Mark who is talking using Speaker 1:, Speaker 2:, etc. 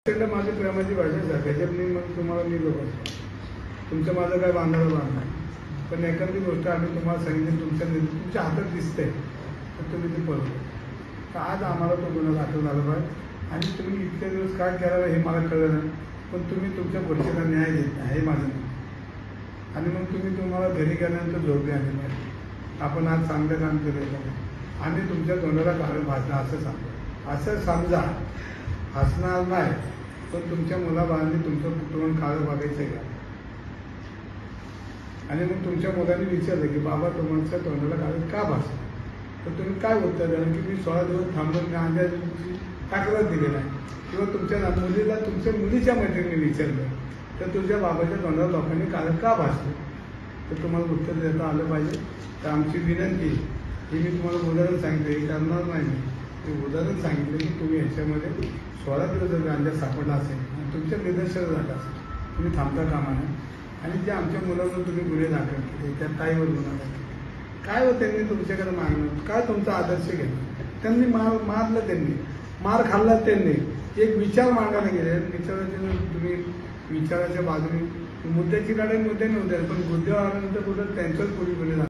Speaker 1: माझी प्रेमाची भाषा त्याच्यात मी मग तुम्हाला मी बघतो तुमचं माझं काय बांधायला बांधणार पण एखादी गोष्ट आम्ही तुम्हाला सांगितली तुमच्या हातात दिसतंय तर तुम्ही ते पळतो तर आज आम्हाला तो गुन्हा दाखल झाला पाहिजे आणि तुम्ही इतके दिवस काय करायला हे मला कळलं नाही पण तुम्ही तुमच्या गोष्टीला न्याय देत नाही हे माझं नाही आणि मग तुम्हाला घरी गेल्यानंतर झोप आली पाहिजे आपण आज चांगलं काम केलं आम्ही तुमच्या तोंडाला कारण भाजणं असं सांगतो असं समजा हसणार नाही पण तुमच्या मुलाबाळांनी तुमचं कुटुंब काळं बघायचं आहे का आणि मग तुमच्या मुलांनी विचारलं की बाबा तुमच्या तोंडाला काळं का भासलं तर तुम्ही काय उत्तर द्याल की मी 16 दिवस थांबून मी तक्रार दिली नाही किंवा तुमच्या मुलीला तुमच्या मुलीच्या मैत्रिणीने विचारलं तर तुझ्या बाबाच्या तोंडाला लोकांनी काळं का भासलं तर तुम्हाला उत्तर देता आलं पाहिजे तर आमची विनंती ही मी तुम्हाला उदाहरण सांगितलं हे करणार नाही ते उदाहरण सांगितलं की तुम्ही ह्याच्यामध्ये 16 दिवस जर गांजा सापडला असेल आणि तुमच्या निदर्शन झालं असेल तुम्ही थांबता कामा नये आणि जे आमच्या मुलांवर तुम्ही गुन्हे दाखल केले त्या ताईवर गुन्हा दाखल काय हो त्यांनी तुमच्याकडे मागणं काय तुमचा आदर्श घेतला त्यांनी मारलं त्यांनी मार खाल्ला त्यांनी एक विचार मांडायला गेले विचाराचे तुम्ही विचाराच्या बाजूने मुद्द्याची लढाई मुद्द्याने होते पण मुद्द्यावर आल्यानंतर कुठं त्यांच्याच पूर्वी गुन्हे